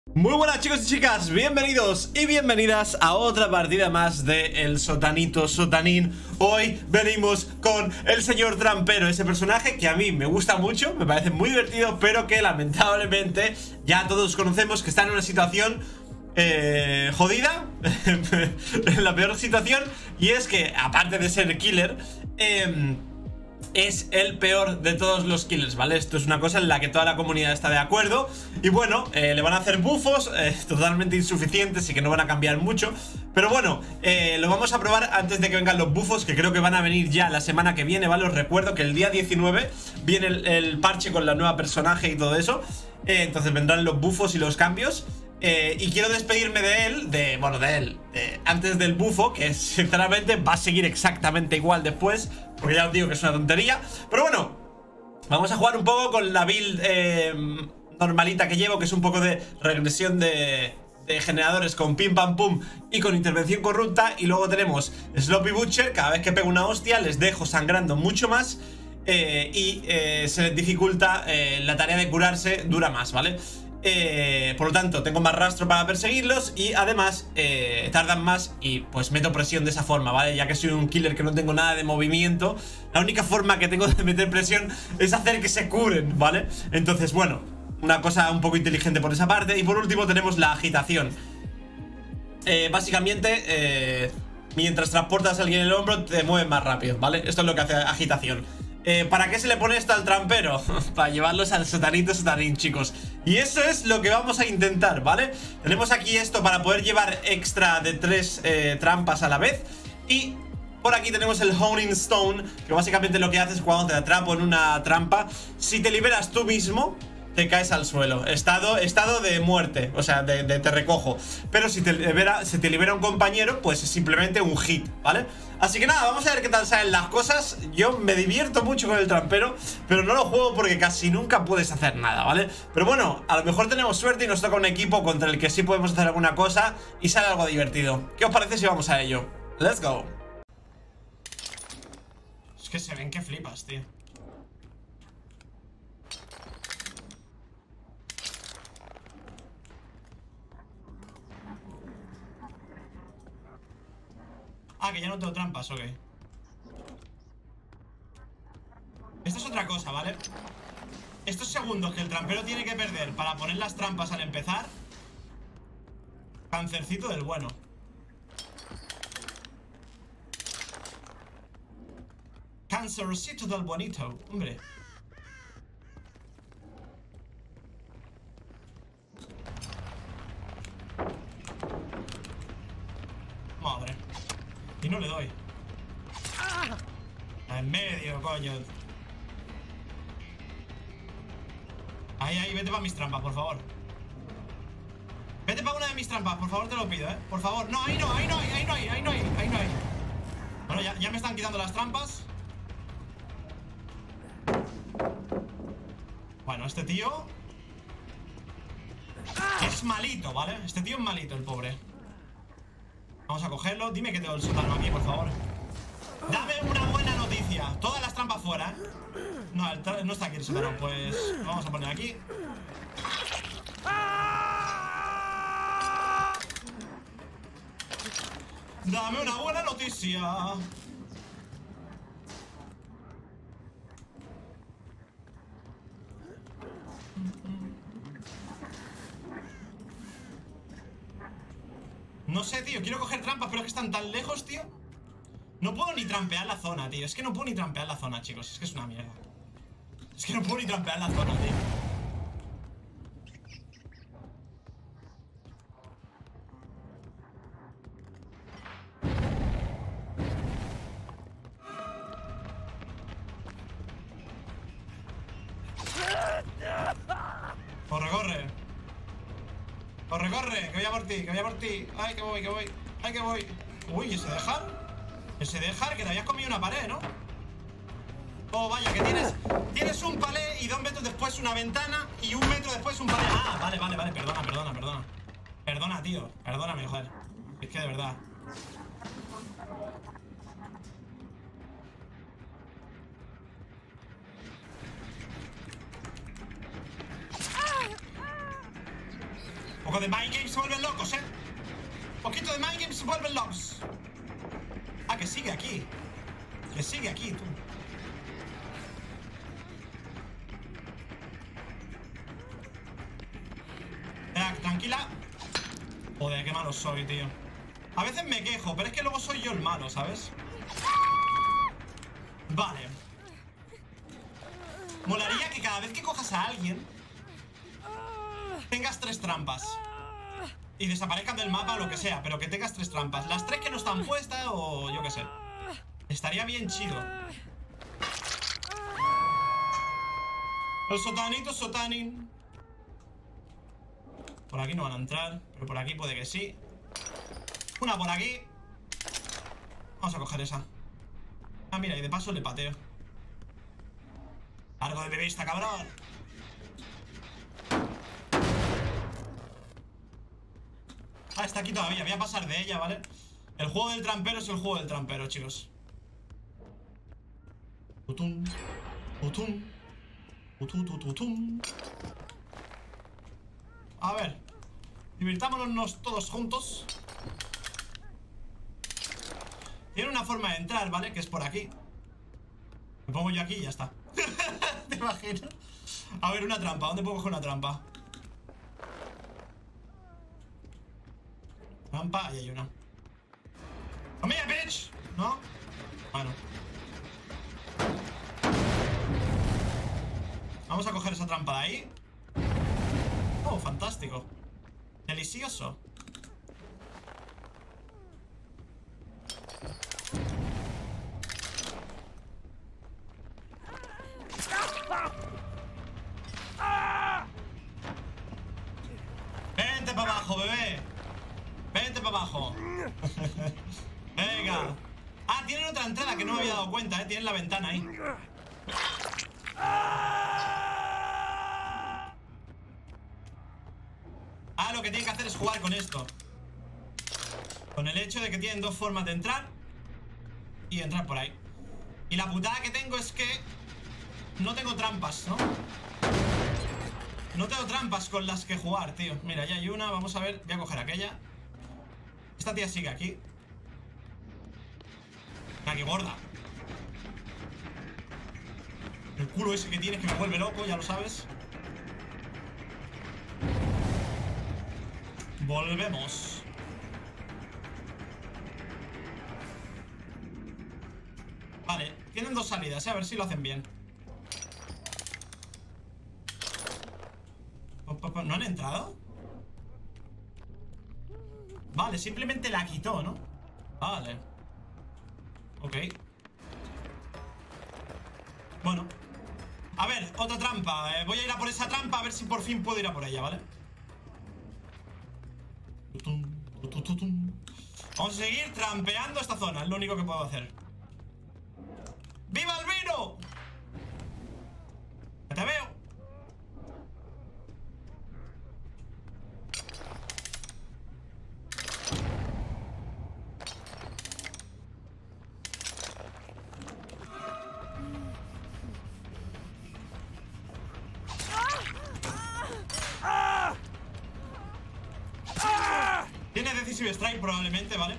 Muy buenas chicos y chicas, bienvenidos y bienvenidas a otra partida más de El Sotanito Sotanín. Hoy venimos con el señor Trampero, ese personaje que a mí me gusta mucho, me parece muy divertido, pero que lamentablemente ya todos conocemos que está en una situación jodida, en la peor situación, y es que aparte de ser killer, es el peor de todos los killers, ¿vale? Esto es una cosa en la que toda la comunidad está de acuerdo. Y bueno, le van a hacer buffos totalmente insuficientes y que no van a cambiar mucho. Pero bueno, lo vamos a probar antes de que vengan los buffos, que creo que van a venir ya la semana que viene, ¿vale? Os recuerdo que el día 19 viene el parche con la nueva personaje y todo eso. Entonces vendrán los buffos y los cambios. Y quiero despedirme de él, antes del bufo, que sinceramente va a seguir exactamente igual después, porque ya os digo que es una tontería. Pero bueno, vamos a jugar un poco con la build normalita que llevo, que es un poco de regresión de generadores con pim pam pum y con intervención corrupta. Y luego tenemos Sloppy Butcher, cada vez que pego una hostia les dejo sangrando mucho más. Se les dificulta la tarea de curarse, dura más, ¿vale? Por lo tanto, tengo más rastro para perseguirlos y además tardan más y pues meto presión de esa forma, ¿vale? Ya que soy un killer que no tengo nada de movimiento, la única forma que tengo de meter presión es hacer que se curen, ¿vale? Entonces, bueno, una cosa un poco inteligente por esa parte. Y por último tenemos la agitación. Básicamente, mientras transportas a alguien en el hombro te mueves más rápido, ¿vale? Esto es lo que hace agitación. ¿Para qué se le pone esto al trampero? Para llevarlos al Sotanito Sotanín, chicos. Y eso es lo que vamos a intentar, ¿vale? Tenemos aquí esto para poder llevar extra de 3 trampas a la vez. Y por aquí tenemos el Honing Stone, que básicamente lo que hace es cuando te atrapo en una trampa, si te liberas tú mismo, te caes al suelo. Estado de muerte, o sea, te recojo. Pero si te libera un compañero, pues es simplemente un hit, ¿vale? Así que nada, vamos a ver qué tal salen las cosas. Yo me divierto mucho con el trampero, pero no lo juego porque casi nunca puedes hacer nada, ¿vale? Pero bueno, a lo mejor tenemos suerte y nos toca un equipo contra el que sí podemos hacer alguna cosa y sale algo divertido. ¿Qué os parece si vamos a ello? Let's go. Es que se ven que flipas, tío. Ah, que ya no tengo trampas, ok. Esto es otra cosa, ¿vale? Estos segundos que el trampero tiene que perder para poner las trampas al empezar, cancercito del bueno. Cancercito del bonito, hombre. Madre. Y no le doy. En medio, coño. Ahí, vete para mis trampas, por favor. Vete para una de mis trampas, por favor, te lo pido, por favor. No, ahí no hay. Bueno, ya me están quitando las trampas. Bueno, este tío es malito, ¿vale? Este tío es malito, el pobre. Vamos a cogerlo. Dime que tengo el sótano aquí, por favor. Dame una buena noticia. Todas las trampas fuera, No, no está aquí el sótano. Pues vamos a poner aquí. Dame una buena noticia. No sé, tío, quiero coger trampas, pero es que están tan lejos, tío. No puedo ni trampear la zona, tío. Es que no puedo ni trampear la zona, chicos. Es que es una mierda. Es que no puedo ni trampear la zona, tío. Corre, corre. Corre, corre, que voy a por ti, Ay, que voy. Ay, que voy. Uy, ¿ese dejar? Ese dejar, que te habías comido una pared, ¿no? Oh, vaya, que tienes un palé y 2 metros después una ventana y 1 metro después un palé. Ah, vale, perdona. Perdona, tío, perdóname, joder. Es que de verdad. poco de Mind Games se vuelven locos, Un poquito de Mind Games se vuelven locos. Ah, que sigue aquí. Que sigue aquí, tú. Tranquila. Joder, qué malo soy, tío. A veces me quejo, pero es que luego soy yo el malo, ¿sabes? Vale. Molaría que cada vez que cojas a alguien tengas 3 trampas y desaparezcan del mapa o lo que sea, pero que tengas 3 trampas. Las 3 que no están puestas o yo qué sé. Estaría bien chido. El sotanito, sotanin. Por aquí no van a entrar, pero por aquí puede que sí. Una por aquí. Vamos a coger esa. Ah, mira, y de paso le pateo. Largo de mi vista, cabrón. Ah, está aquí todavía, voy a pasar de ella, ¿vale? El juego del trampero es el juego del trampero, chicos. Tutum, tutum, tutum. A ver, divirtámonos todos juntos. Tiene una forma de entrar, ¿vale? Que es por aquí. Me pongo yo aquí y ya está. ¿Te imaginas? A ver, una trampa. ¿Dónde puedo coger una trampa? Trampa, ahí hay una. ¡Come here, bitch! ¿No? Bueno. Vamos a coger esa trampa de ahí. Oh, fantástico. Delicioso. Vente para abajo, bebé. Vente para abajo. Venga. Ah, tienen otra entrada que no me había dado cuenta, tienen la ventana ahí. Ah, lo que tienen que hacer es jugar con esto. Con el hecho de que tienen 2 formas de entrar y entrar por ahí. Y la putada que tengo es que no tengo trampas, ¿no? No tengo trampas con las que jugar, tío. Mira, ya hay una, vamos a ver. Voy a coger aquella. Esta tía sigue aquí. Mira, qué gorda. El culo ese que tienes que me vuelve loco, ya lo sabes. Volvemos. Vale, tienen 2 salidas, a ver si lo hacen bien. ¿No han entrado? Vale, simplemente la quitó, ¿no? Vale. Ok. Bueno. A ver, otra trampa. Voy a ir a por esa trampa a ver si por fin puedo ir a por ella, ¿vale? Vamos a seguir trampeando esta zona. Es lo único que puedo hacer. ¡Viva el vino! ¡Que te veo! Tiene Decisive Strike probablemente, ¿vale?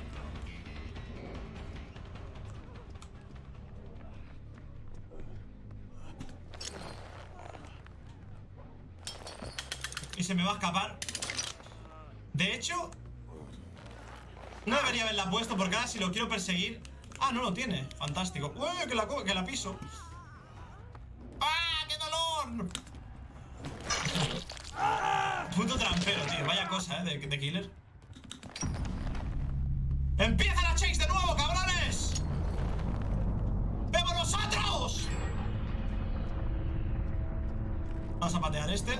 Y se me va a escapar. De hecho, no debería haberla puesto porque ahora si lo quiero perseguir... Ah, no lo tiene. Fantástico. ¡Uy, que la piso! ¡Ah, qué dolor! Puto trampero, tío. Vaya cosa, de killer. ¡Empieza la chase de nuevo, cabrones! ¡Vemos nosotros! Vamos a patear este.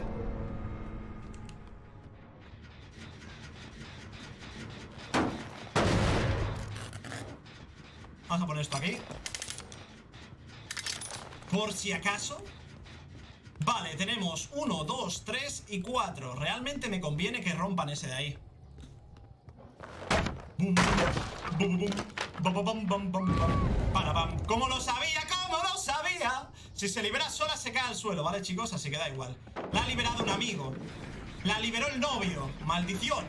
Vamos a poner esto aquí. Por si acaso. Vale, tenemos 1, 2, 3 y 4. Realmente me conviene que rompan ese de ahí. ¡Cómo lo sabía! ¡Cómo lo sabía! Si se libera sola se cae al suelo, ¿vale, chicos? Así que da igual. La ha liberado un amigo. La liberó el novio. Maldición.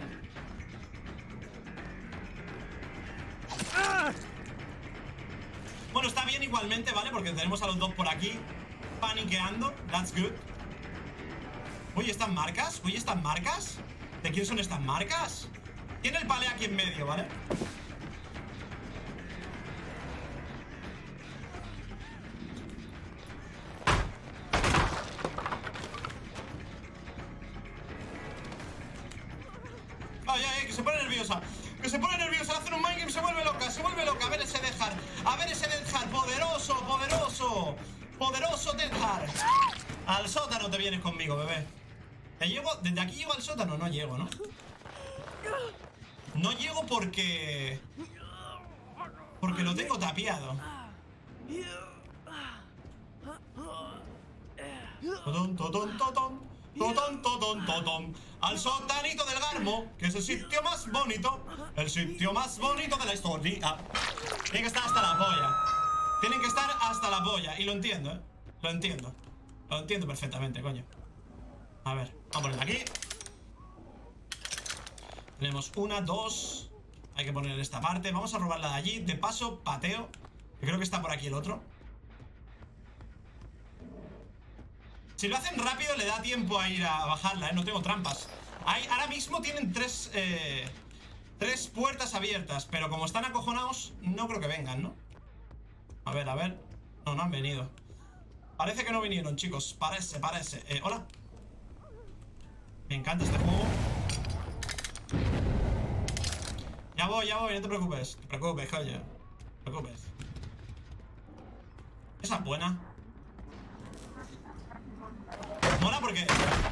Bueno, está bien igualmente, ¿vale? Porque tenemos a los dos por aquí paniqueando. That's good. Uy, ¿estas marcas? Uy, ¿estas marcas? ¿De quién son estas marcas? Tiene el palé aquí en medio, ¿vale? Ay, ay, que se pone nerviosa. Que se pone nerviosa, hace un mindgame, se vuelve loca, se vuelve loca. A ver ese Death Heart. A ver ese Death Heart. Poderoso, poderoso. Poderoso Death Heart. Al sótano te vienes conmigo, bebé. ¿Te llego? ¿Desde aquí llego al sótano? No llego, ¿no? No llego porque lo tengo tapiado. Totón, totón, totón. Totón, totón, totón. Al sotanito del Garmo, que es el sitio más bonito. El sitio más bonito de la historia. Tienen que estar hasta la polla. Tienen que estar hasta la polla. Y lo entiendo, ¿eh? Lo entiendo. Lo entiendo perfectamente, coño. A ver, vamos a ponerla aquí. Tenemos una, dos. Hay que poner en esta parte. Vamos a robarla de allí. De paso, pateo. Que creo que está por aquí el otro. Si lo hacen rápido le da tiempo a ir a bajarla, ¿eh? No tengo trampas. Ahora mismo tienen tres puertas abiertas. Pero como están acojonados, no creo que vengan, ¿no? A ver, a ver. No, no han venido. Parece que no vinieron, chicos. Parece. Hola. Me encanta este juego. Ya voy, no te preocupes. No te preocupes, coño. No te preocupes. Esa es buena. Mola porque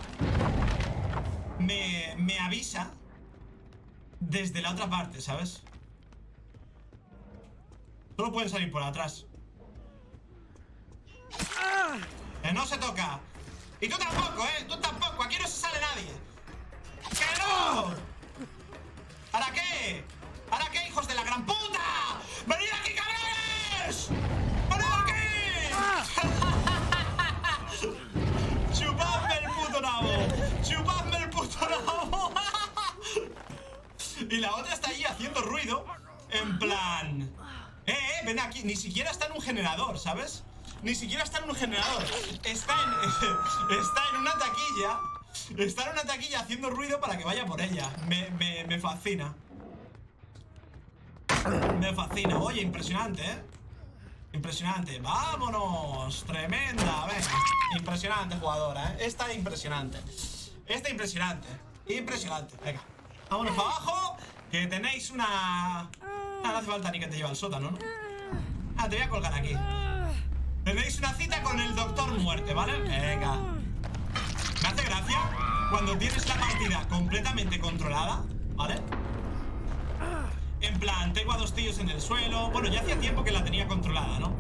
me avisa desde la otra parte, ¿sabes? Solo pueden salir por atrás. No se toca. Y tú tampoco, tú tampoco. Aquí no se sale nadie. ¡Que no! ¿Para qué? ¿Para qué, hijos de la gran puta? ¡Venid aquí, cabrones! ¡Venid aquí! ¡Chupadme el puto nabo! ¡Chupadme el puto nabo! Y la otra está allí haciendo ruido. En plan... ven aquí. Ni siquiera está en un generador, ¿sabes? Ni siquiera está en un generador. Está en una taquilla. Está en una taquilla haciendo ruido para que vaya por ella. Me fascina. Me fascina. Oye, impresionante, ¿eh? Impresionante. ¡Vámonos! Tremenda, venga. Impresionante jugadora, ¿eh? Esta es impresionante. Esta es impresionante. Impresionante. Venga. Vámonos para abajo. Que tenéis una... no hace falta ni que te lleve al sótano, ¿no? Te voy a colgar aquí. Tenéis una cita con el Doctor Muerte, ¿vale? Venga. Me hace gracia cuando tienes la partida completamente controlada, ¿vale? En plan, tengo a dos tíos en el suelo. Bueno, ya hacía tiempo que la tenía controlada, ¿no?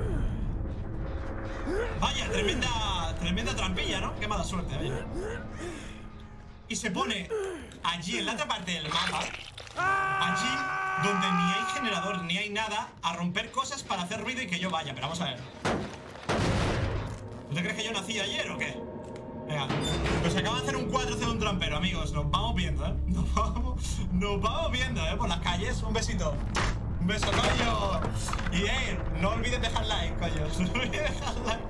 Vaya, tremenda trampilla, ¿no? Qué mala suerte, vaya. Y se pone allí, en la otra parte del mapa, allí donde ni hay generador ni hay nada, a romper cosas para hacer ruido y que yo vaya. Pero vamos a ver. ¿Tú te crees que yo nací ayer o qué? Venga, pues acaba de hacer un 4-0 de un trampero, amigos. Nos vamos viendo, ¿eh? Nos vamos viendo, ¿eh? Por las calles. Un besito. Un beso, coño. Y, no olvides dejar like, coño. No olvides dejar like.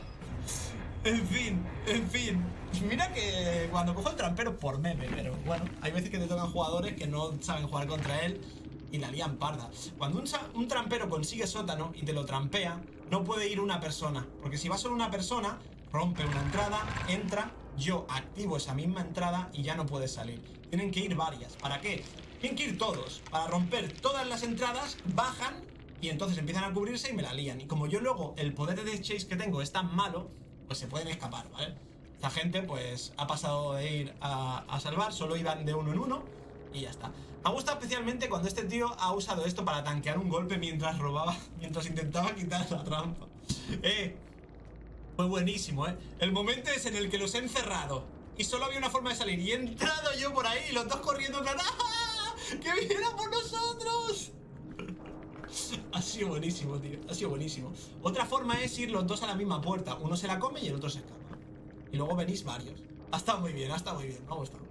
En fin. Mira que cuando cojo el trampero por meme, pero bueno, hay veces que te tocan jugadores que no saben jugar contra él y la lían parda. Cuando un trampero consigue sótano y te lo trampea, no puede ir una persona, porque si va solo una persona, rompe una entrada, entra, yo activo esa misma entrada y ya no puede salir. Tienen que ir varias. ¿Para qué? Tienen que ir todos. Para romper todas las entradas, bajan y entonces empiezan a cubrirse y me la lían. Y como yo luego el poder de Death Chase que tengo es tan malo, pues se pueden escapar, ¿vale? Esta gente pues ha pasado de ir a salvar, solo iban de uno en uno y ya está. Me ha gustado especialmente cuando este tío ha usado esto para tanquear un golpe mientras robaba, mientras intentaba quitar la trampa. Fue buenísimo, El momento es en el que los he encerrado y solo había una forma de salir y he entrado yo por ahí y los dos corriendo en plan, ¡ah! ¡Que viniera por nosotros! Ha sido buenísimo, tío. Ha sido buenísimo. Otra forma es ir los dos a la misma puerta. Uno se la come y el otro se escapa. Y luego venís varios. Ha estado muy bien, me ha gustado.